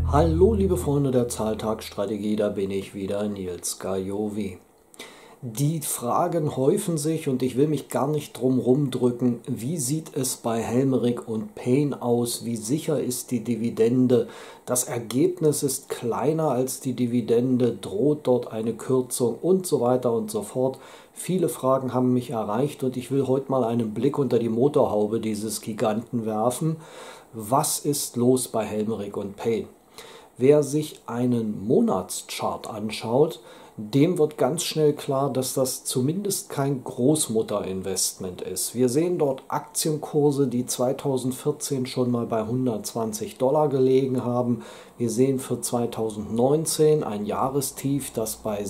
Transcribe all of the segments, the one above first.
Hallo liebe Freunde der Zahltagsstrategie, da bin ich wieder, Nils Gajovi. Die Fragen häufen sich und ich will mich gar nicht drum rumdrücken. Wie sieht es bei Helmerich und Payne aus? Wie sicher ist die Dividende? Das Ergebnis ist kleiner als die Dividende, droht dort eine Kürzung und so weiter und so fort. Viele Fragen haben mich erreicht und ich will heute mal einen Blick unter die Motorhaube dieses Giganten werfen. Was ist los bei Helmerich und Payne? Wer sich einen Monatschart anschaut, dem wird ganz schnell klar, dass das zumindest kein Großmutterinvestment ist. Wir sehen dort Aktienkurse, die 2014 schon mal bei $120 gelegen haben. Wir sehen für 2019 ein Jahrestief, das bei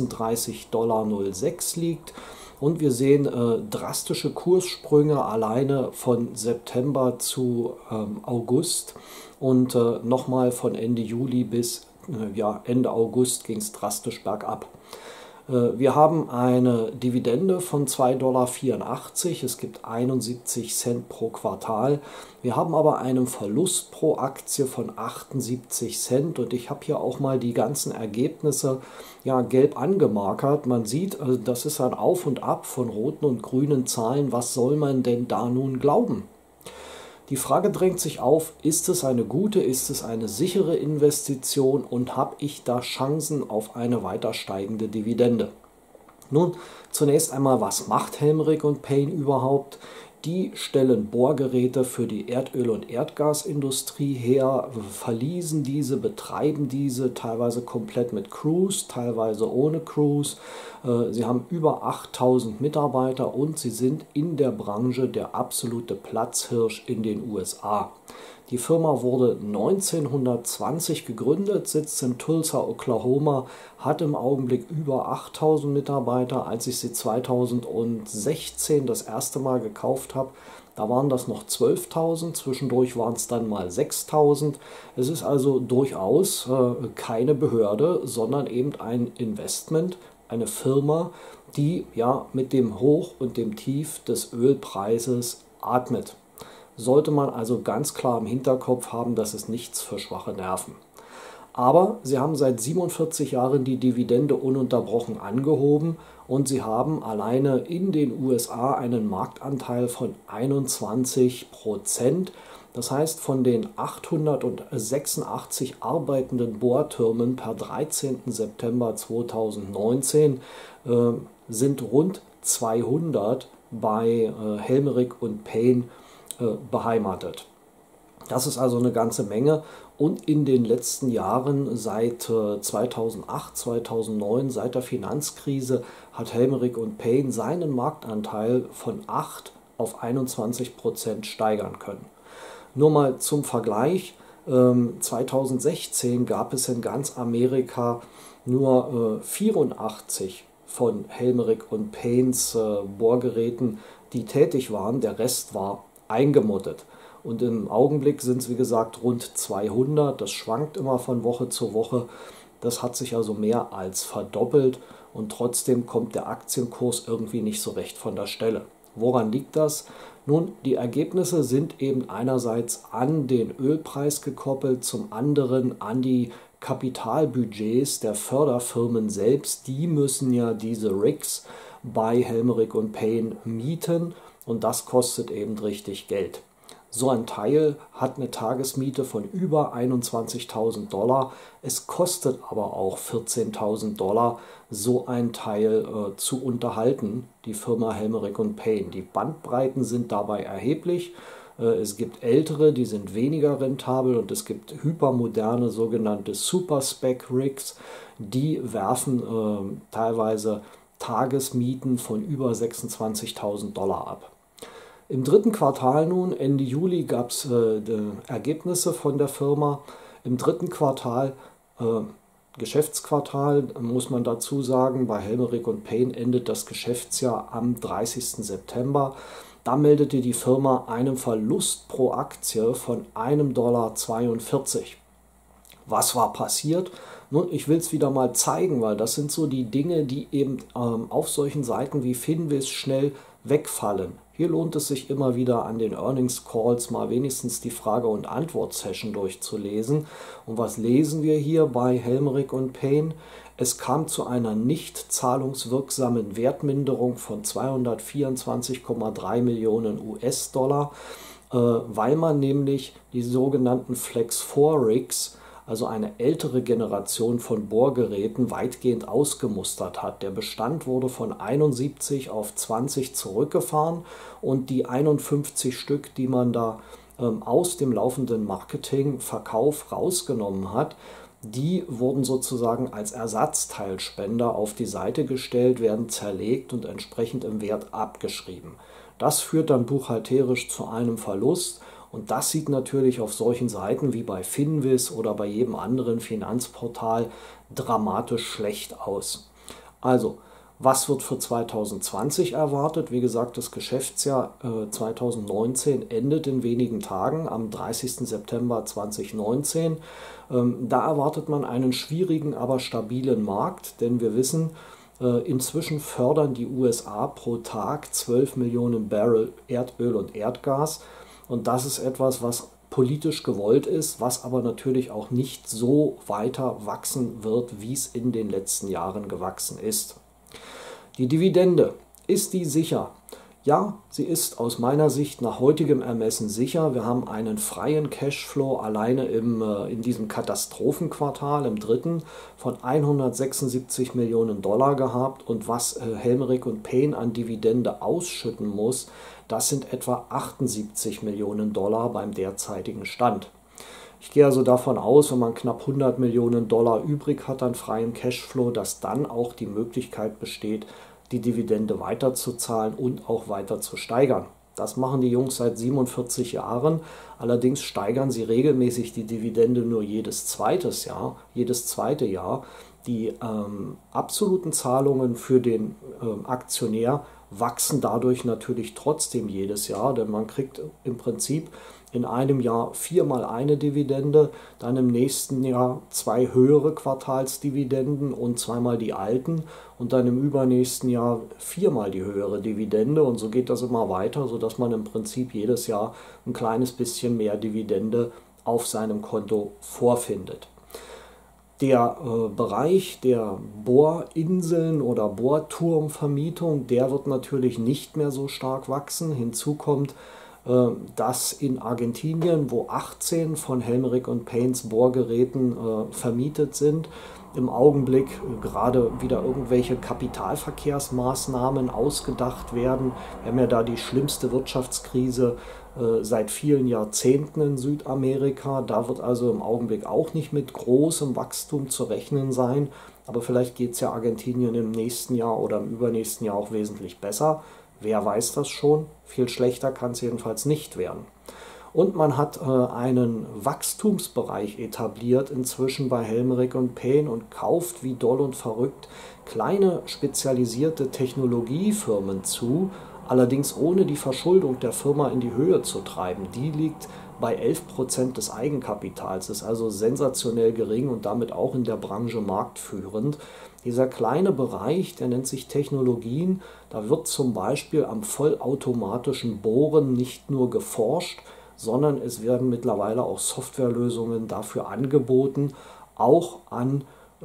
36,06 liegt. Und wir sehen drastische Kurssprünge alleine von September zu August und nochmal von Ende Juli bis Ende August ging es drastisch bergab. Wir haben eine Dividende von 2,84 $. Es gibt 71 Cent pro Quartal. Wir haben aber einen Verlust pro Aktie von 78 Cent und ich habe hier auch mal die ganzen Ergebnisse gelb angemarkert. Man sieht, das ist ein Auf und Ab von roten und grünen Zahlen. Was soll man denn da nun glauben? Die Frage drängt sich auf, ist es eine gute, ist es eine sichere Investition und habe ich da Chancen auf eine weiter steigende Dividende? Nun, zunächst einmal, was macht Helmerich und Payne überhaupt? Die stellen Bohrgeräte für die Erdöl- und Erdgasindustrie her, verleasen diese, betreiben diese, teilweise komplett mit Crews, teilweise ohne Crews. Sie haben über 8000 Mitarbeiter und sie sind in der Branche der absolute Platzhirsch in den USA. Die Firma wurde 1920 gegründet, sitzt in Tulsa, Oklahoma, hat im Augenblick über 8000 Mitarbeiter. Als ich sie 2016 das erste Mal gekauft habe, da waren das noch 12.000, zwischendurch waren es dann mal 6.000. Es ist also durchaus keine Behörde, sondern eben ein Investment, eine Firma, die mit dem Hoch und dem Tief des Ölpreises atmet. Sollte man also ganz klar im Hinterkopf haben, das ist nichts für schwache Nerven. Aber sie haben seit 47 Jahren die Dividende ununterbrochen angehoben und sie haben alleine in den USA einen Marktanteil von 21%. Das heißt, von den 886 arbeitenden Bohrtürmen per 13. September 2019 sind rund 200 bei Helmerich und Payne beheimatet. Das ist also eine ganze Menge und in den letzten Jahren seit 2008, 2009, seit der Finanzkrise hat Helmerich und Payne seinen Marktanteil von 8 auf 21% steigern können. Nur mal zum Vergleich, 2016 gab es in ganz Amerika nur 84 von Helmerich und Paynes Bohrgeräten, die tätig waren, der Rest war eingemottet. Und im Augenblick sind es wie gesagt rund 200, das schwankt immer von Woche zu Woche, das hat sich also mehr als verdoppelt und trotzdem kommt der Aktienkurs irgendwie nicht so recht von der Stelle. Woran liegt das? Nun, die Ergebnisse sind eben einerseits an den Ölpreis gekoppelt, zum anderen an die Kapitalbudgets der Förderfirmen selbst. Die müssen ja diese Rigs bei Helmerich und Payne mieten und das kostet eben richtig Geld. So ein Teil hat eine Tagesmiete von über 21.000 $. Es kostet aber auch 14.000 $, so ein Teil zu unterhalten, die Firma Helmerich und Payne. Die Bandbreiten sind dabei erheblich. Es gibt ältere, die sind weniger rentabel und es gibt hypermoderne sogenannte Super-Spec-Rigs, die werfen teilweise Tagesmieten von über 26.000 $ ab. Im dritten Quartal nun, Ende Juli, gab es Ergebnisse von der Firma. Im dritten Quartal, Geschäftsquartal, muss man dazu sagen, bei Helmerich und Payne endet das Geschäftsjahr am 30. September. Da meldete die Firma einen Verlust pro Aktie von $1,42. Was war passiert? Nun, ich will es wieder mal zeigen, weil das sind so die Dinge, die eben auf solchen Seiten wie Finviz schnell wegfallen. Hier lohnt es sich immer wieder an den Earnings Calls mal wenigstens die Frage- und Antwort-Session durchzulesen. Und was lesen wir hier bei Helmerich und Payne? Es kam zu einer nicht zahlungswirksamen Wertminderung von 224,3 Millionen US-Dollar, weil man nämlich die sogenannten Flex 4 Rigs, also eine ältere Generation von Bohrgeräten, weitgehend ausgemustert hat. Der Bestand wurde von 71 auf 20 zurückgefahren und die 51 Stück, die man da aus dem laufenden Marketing-Verkauf rausgenommen hat, die wurden sozusagen als Ersatzteilspender auf die Seite gestellt, werden zerlegt und entsprechend im Wert abgeschrieben. Das führt dann buchhalterisch zu einem Verlust. Und das sieht natürlich auf solchen Seiten wie bei Finviz oder bei jedem anderen Finanzportal dramatisch schlecht aus. Also, was wird für 2020 erwartet? Wie gesagt, das Geschäftsjahr 2019 endet in wenigen Tagen, am 30. September 2019. Da erwartet man einen schwierigen, aber stabilen Markt, denn wir wissen, inzwischen fördern die USA pro Tag 12 Millionen Barrel Erdöl und Erdgas. Und das ist etwas, was politisch gewollt ist, was aber natürlich auch nicht so weiter wachsen wird, wie es in den letzten Jahren gewachsen ist. Die Dividende, ist die sicher? Ja, sie ist aus meiner Sicht nach heutigem Ermessen sicher. Wir haben einen freien Cashflow alleine in diesem Katastrophenquartal, im dritten, von 176 Millionen Dollar gehabt. Und was Helmerich und Payne an Dividende ausschütten muss, das sind etwa 78 Millionen Dollar beim derzeitigen Stand. Ich gehe also davon aus, wenn man knapp 100 Millionen Dollar übrig hat an freiem Cashflow, dass dann auch die Möglichkeit besteht, die Dividende weiterzuzahlen und auch weiter zu steigern. Das machen die Jungs seit 47 Jahren. Allerdings steigern sie regelmäßig die Dividende nur jedes zweite Jahr. Die absoluten Zahlungen für den Aktionär wachsen dadurch natürlich trotzdem jedes Jahr, denn man kriegt im Prinzip in einem Jahr 4-mal eine Dividende, dann im nächsten Jahr 2 höhere Quartalsdividenden und 2-mal die alten und dann im übernächsten Jahr 4-mal die höhere Dividende und so geht das immer weiter, sodass man im Prinzip jedes Jahr ein kleines bisschen mehr Dividende auf seinem Konto vorfindet. Der Bereich der Bohrinseln oder Bohrturmvermietung, der wird natürlich nicht mehr so stark wachsen. Hinzu kommt, dass in Argentinien, wo 18 von Helmerich und Paynes Bohrgeräten vermietet sind, im Augenblick gerade wieder irgendwelche Kapitalverkehrsmaßnahmen ausgedacht werden. Wir haben ja da die schlimmste Wirtschaftskrise seit vielen Jahrzehnten in Südamerika. Da wird also im Augenblick auch nicht mit großem Wachstum zu rechnen sein. Aber vielleicht geht es ja Argentinien im nächsten Jahr oder im übernächsten Jahr auch wesentlich besser. Wer weiß das schon? Viel schlechter kann es jedenfalls nicht werden. Und man hat einen Wachstumsbereich etabliert inzwischen bei Helmerich und Payne und kauft wie doll und verrückt kleine spezialisierte Technologiefirmen zu, allerdings ohne die Verschuldung der Firma in die Höhe zu treiben. Die liegt bei 11% des Eigenkapitals, ist also sensationell gering und damit auch in der Branche marktführend. Dieser kleine Bereich, der nennt sich Technologien, da wird zum Beispiel am vollautomatischen Bohren nicht nur geforscht, sondern es werden mittlerweile auch Softwarelösungen dafür angeboten, auch an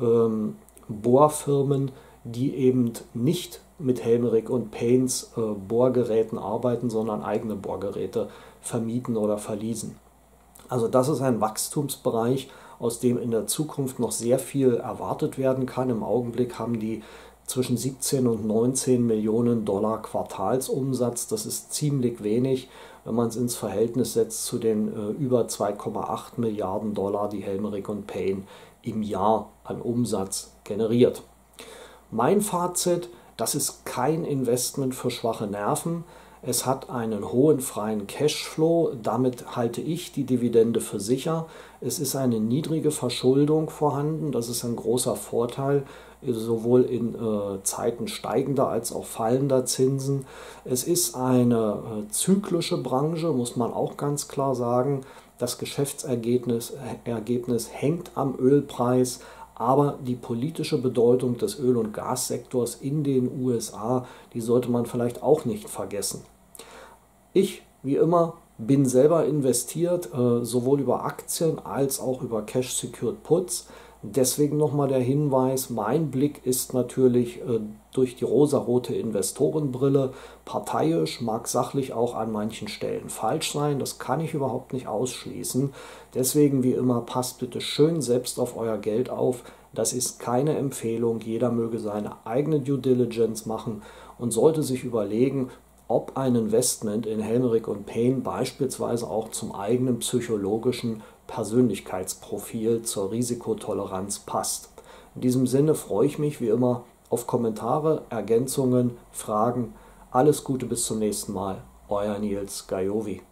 Bohrfirmen, die eben nicht mit Helmerich und Paynes Bohrgeräten arbeiten, sondern eigene Bohrgeräte vermieten oder verleasen. Also das ist ein Wachstumsbereich, aus dem in der Zukunft noch sehr viel erwartet werden kann. Im Augenblick haben die zwischen 17 und 19 Millionen Dollar Quartalsumsatz. Das ist ziemlich wenig, wenn man es ins Verhältnis setzt zu den über 2,8 Milliarden Dollar, die Helmerich und Payne im Jahr an Umsatz generiert. Mein Fazit: Das ist kein Investment für schwache Nerven. Es hat einen hohen freien Cashflow, damit halte ich die Dividende für sicher. Es ist eine niedrige Verschuldung vorhanden, das ist ein großer Vorteil, sowohl in Zeiten steigender als auch fallender Zinsen. Es ist eine zyklische Branche, muss man auch ganz klar sagen. Das Geschäftsergebnis hängt am Ölpreis, Aber die politische Bedeutung des Öl- und Gassektors in den USA, die sollte man vielleicht auch nicht vergessen. Ich, wie immer, bin selber investiert, sowohl über Aktien als auch über Cash-Secured Puts. Deswegen nochmal der Hinweis, mein Blick ist natürlich durch die rosarote Investorenbrille parteiisch, mag sachlich auch an manchen Stellen falsch sein, das kann ich überhaupt nicht ausschließen. Deswegen wie immer, passt bitte schön selbst auf euer Geld auf. Das ist keine Empfehlung, jeder möge seine eigene Due Diligence machen und sollte sich überlegen, ob ein Investment in Helmerich & Payne beispielsweise auch zum eigenen psychologischen Persönlichkeitsprofil zur Risikotoleranz passt. In diesem Sinne freue ich mich wie immer auf Kommentare, Ergänzungen, Fragen. Alles Gute bis zum nächsten Mal. Euer Nils Gajovi.